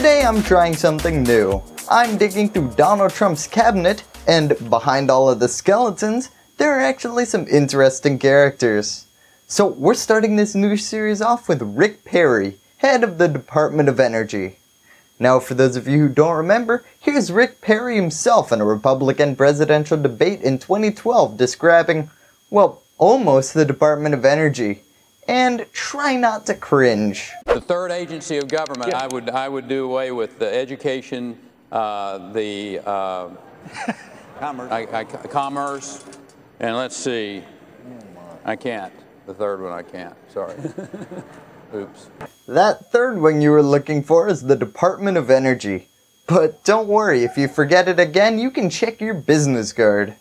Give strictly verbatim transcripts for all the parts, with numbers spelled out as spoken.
Today I'm trying something new. I'm digging through Donald Trump's cabinet, and behind all of the skeletons, there are actually some interesting characters. So we're starting this new series off with Rick Perry, head of the Department of Energy. Now for those of you who don't remember, here's Rick Perry himself in a Republican presidential debate in twenty twelve describing, well, almost the Department of Energy. And try not to cringe. The third agency of government, yeah. I would I would do away with the education, uh, the uh, commerce. I, I, commerce, and let's see, I can't. The third one I can't. Sorry. Oops. That third one you were looking for is the Department of Energy. But don't worry, if you forget it again, you can check your business card.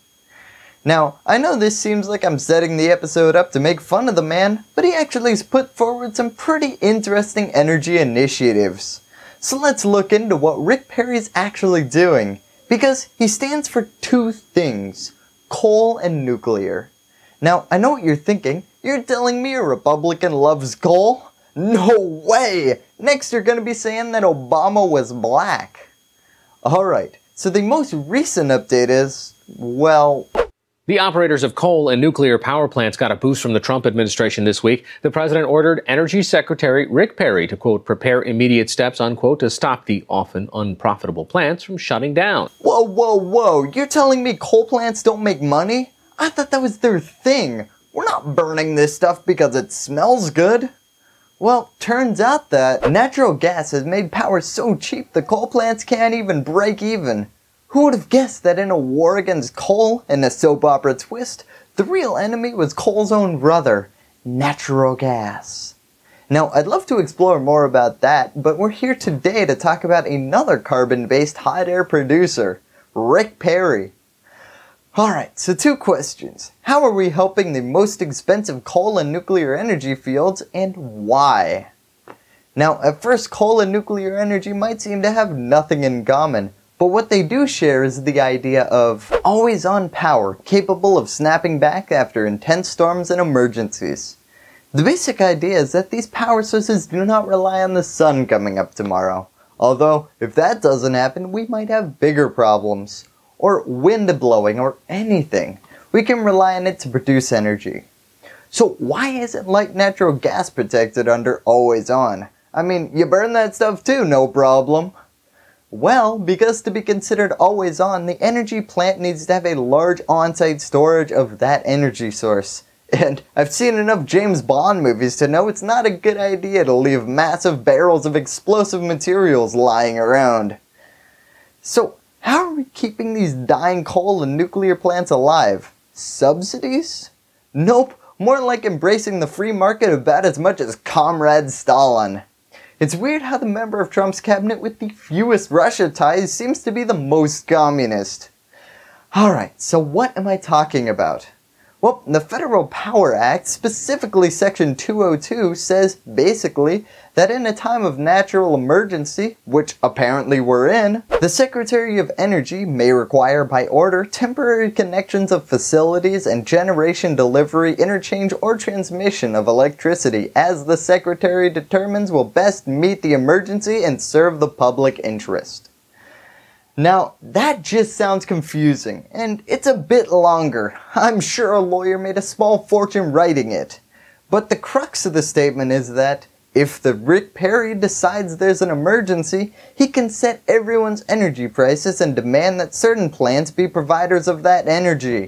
Now, I know this seems like I'm setting the episode up to make fun of the man, but he actually has put forward some pretty interesting energy initiatives. So let's look into what Rick Perry is actually doing, because he stands for two things, coal and nuclear. Now, I know what you're thinking, you're telling me a Republican loves coal? No way! Next you're going to be saying that Obama was black. Alright, so the most recent update is, well... The operators of coal and nuclear power plants got a boost from the Trump administration this week. The president ordered Energy Secretary Rick Perry to, quote, prepare immediate steps, unquote, to stop the often unprofitable plants from shutting down. Whoa, whoa, whoa, you're telling me coal plants don't make money? I thought that was their thing. We're not burning this stuff because it smells good. Well, turns out that natural gas has made power so cheap the coal plants can't even break even. Who would have guessed that in a war against coal, in a soap opera twist, the real enemy was coal's own brother, natural gas? Now, I'd love to explore more about that, but we're here today to talk about another carbon-based hot air producer, Rick Perry. Alright, so two questions. How are we helping the most expensive coal and nuclear energy fields, and why? Now, at first, coal and nuclear energy might seem to have nothing in common. But what they do share is the idea of always-on power, capable of snapping back after intense storms and emergencies. The basic idea is that these power sources do not rely on the sun coming up tomorrow. Although, if that doesn't happen, we might have bigger problems. Or wind blowing, or anything. We can rely on it to produce energy. So why isn't light natural gas protected under always-on? I mean, you burn that stuff too, no problem. Well, because to be considered always on, the energy plant needs to have a large on-site storage of that energy source. And I've seen enough James Bond movies to know it's not a good idea to leave massive barrels of explosive materials lying around. So, how are we keeping these dying coal and nuclear plants alive? Subsidies? Nope, more like embracing the free market about as much as Comrade Stalin. It's weird how the member of Trump's cabinet with the fewest Russia ties seems to be the most communist. Alright, so what am I talking about? Well, the Federal Power Act, specifically Section two oh two, says basically that in a time of natural emergency, which apparently we're in, the Secretary of Energy may require by order temporary connections of facilities and generation delivery, interchange, or transmission of electricity as the Secretary determines will best meet the emergency and serve the public interest. Now, that just sounds confusing, and it's a bit longer. I'm sure a lawyer made a small fortune writing it. But the crux of the statement is that if the Rick Perry decides there's an emergency, he can set everyone's energy prices and demand that certain plants be providers of that energy.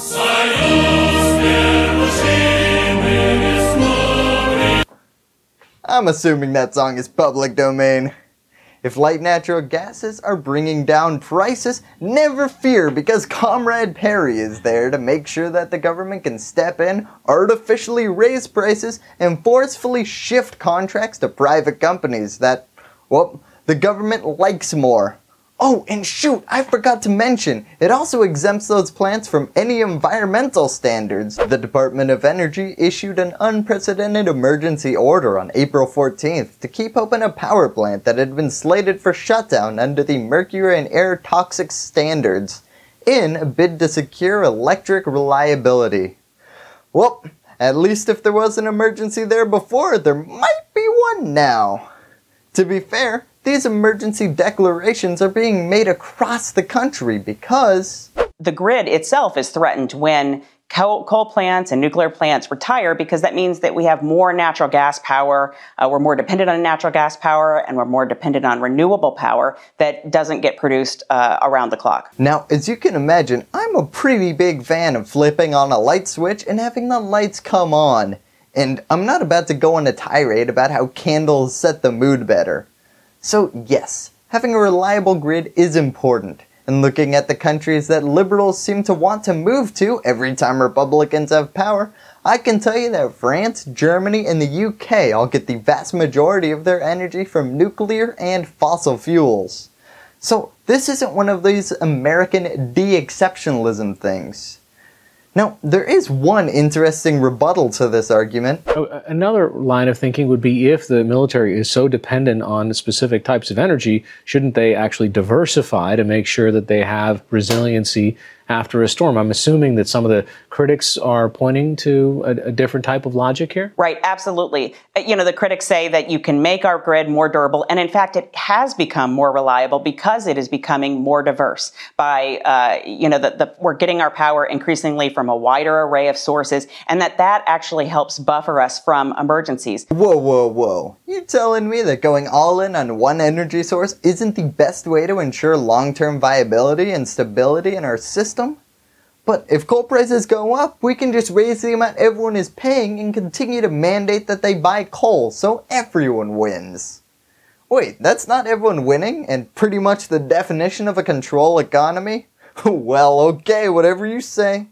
I'm assuming that song is public domain. If light natural gases are bringing down prices, never fear, because Comrade Perry is there to make sure that the government can step in, artificially raise prices, and forcefully shift contracts to private companies that, well, the government likes more. Oh, and shoot, I forgot to mention, it also exempts those plants from any environmental standards. The Department of Energy issued an unprecedented emergency order on April fourteenth to keep open a power plant that had been slated for shutdown under the mercury and air toxic standards, in a bid to secure electric reliability. Well, at least if there was an emergency there before, there might be one now. To be fair, these emergency declarations are being made across the country because the grid itself is threatened when coal, coal plants and nuclear plants retire, because that means that we have more natural gas power, uh, we're more dependent on natural gas power, and we're more dependent on renewable power that doesn't get produced uh, around the clock. Now, as you can imagine, I'm a pretty big fan of flipping on a light switch and having the lights come on. And I'm not about to go on a tirade about how candles set the mood better. So yes, having a reliable grid is important. And looking at the countries that liberals seem to want to move to every time Republicans have power, I can tell you that France, Germany, and the U K all get the vast majority of their energy from nuclear and fossil fuels. So this isn't one of these American de-exceptionalism things. Now, there is one interesting rebuttal to this argument. Another line of thinking would be, if the military is so dependent on specific types of energy, shouldn't they actually diversify to make sure that they have resiliency after a storm? I'm assuming that some of the critics are pointing to a, a different type of logic here. Right, absolutely. You know, the critics say that you can make our grid more durable, and in fact, it has become more reliable because it is becoming more diverse. By, uh, you know, the, the, we're getting our power increasingly from a wider array of sources, and that that actually helps buffer us from emergencies. Whoa, whoa, whoa. You're telling me that going all in on one energy source isn't the best way to ensure long-term viability and stability in our system? But if coal prices go up, we can just raise the amount everyone is paying and continue to mandate that they buy coal, so everyone wins. Wait, that's not everyone winning and pretty much the definition of a control economy? Well, okay, whatever you say.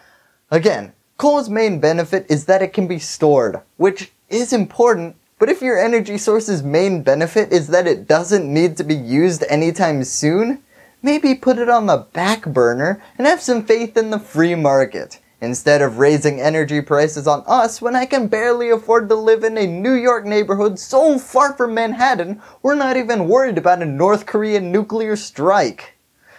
Again, coal's main benefit is that it can be stored, which is important, but if your energy source's main benefit is that it doesn't need to be used anytime soon, maybe put it on the back burner and have some faith in the free market, instead of raising energy prices on us when I can barely afford to live in a New York neighborhood so far from Manhattan we're not even worried about a North Korean nuclear strike.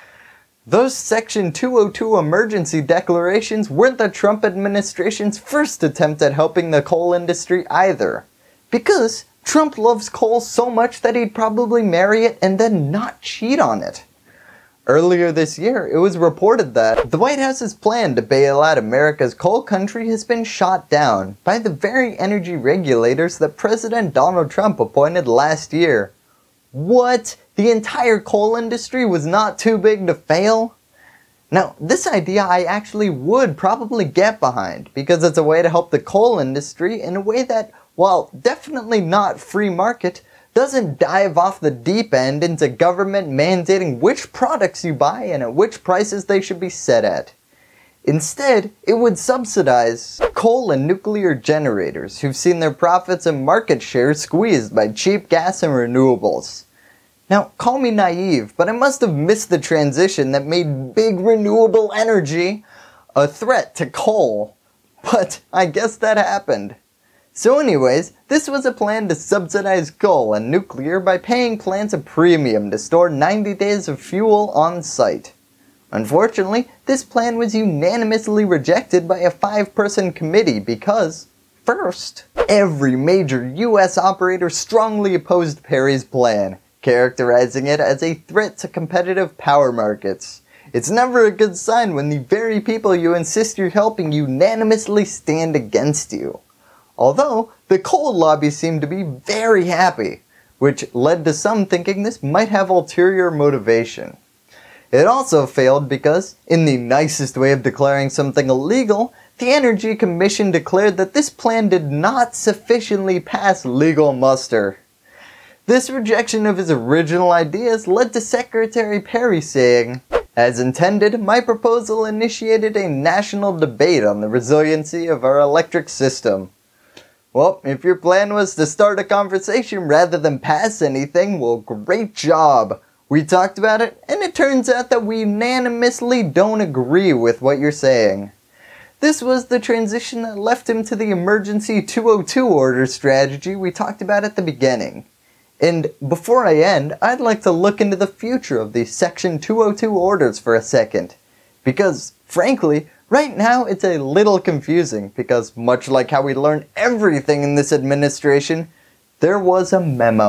Those Section two oh two emergency declarations weren't the Trump administration's first attempt at helping the coal industry either, because Trump loves coal so much that he'd probably marry it and then not cheat on it. Earlier this year, it was reported that the White House's plan to bail out America's coal country has been shot down by the very energy regulators that President Donald Trump appointed last year. What? The entire coal industry was not too big to fail? Now, this idea I actually would probably get behind, because it's a way to help the coal industry in a way that, while definitely not free market, doesn't dive off the deep end into government mandating which products you buy and at which prices they should be set at. Instead, it would subsidize coal and nuclear generators who've seen their profits and market share squeezed by cheap gas and renewables. Now, call me naive, but I must have missed the transition that made big renewable energy a threat to coal. But I guess that happened. So anyways, this was a plan to subsidize coal and nuclear by paying plants a premium to store ninety days of fuel on site. Unfortunately, this plan was unanimously rejected by a five-person committee because, first, every major U S operator strongly opposed Perry's plan, characterizing it as a threat to competitive power markets. It's never a good sign when the very people you insist you're helping unanimously stand against you. Although, the coal lobby seemed to be very happy, which led to some thinking this might have ulterior motivation. It also failed because, in the nicest way of declaring something illegal, the Energy Commission declared that this plan did not sufficiently pass legal muster. This rejection of his original ideas led to Secretary Perry saying, "As intended, my proposal initiated a national debate on the resiliency of our electric system." Well, if your plan was to start a conversation rather than pass anything, well, great job. We talked about it, and it turns out that we unanimously don't agree with what you're saying. This was the transition that left him to the emergency two oh two order strategy we talked about at the beginning. And before I end, I'd like to look into the future of these Section two oh two orders for a second. Because, frankly, right now it's a little confusing because, much like how we learn everything in this administration, there was a memo.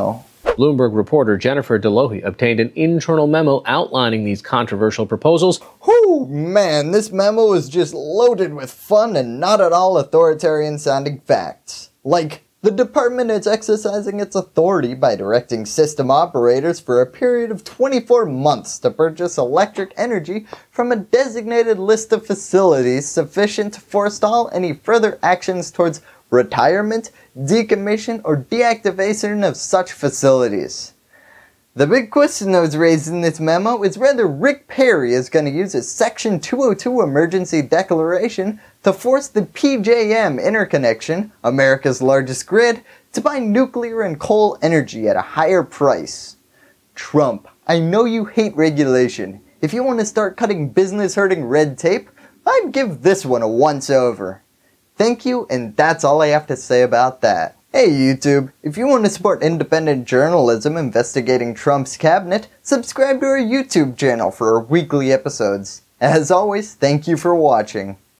Bloomberg reporter Jennifer Delohy obtained an internal memo outlining these controversial proposals. Whew, man, this memo is just loaded with fun and not at all authoritarian-sounding facts. Like, the department is exercising its authority by directing system operators for a period of twenty-four months to purchase electric energy from a designated list of facilities sufficient to forestall any further actions towards retirement, decommission, or deactivation of such facilities. The big question that was raised in this memo is whether Rick Perry is going to use his Section two oh two emergency declaration to force the P J M interconnection, America's largest grid, to buy nuclear and coal energy at a higher price. Trump, I know you hate regulation. If you want to start cutting business-hurting red tape, I'd give this one a once-over. Thank you, and that's all I have to say about that. Hey YouTube, if you want to support independent journalism investigating Trump's cabinet, subscribe to our YouTube channel for our weekly episodes. As always, thank you for watching.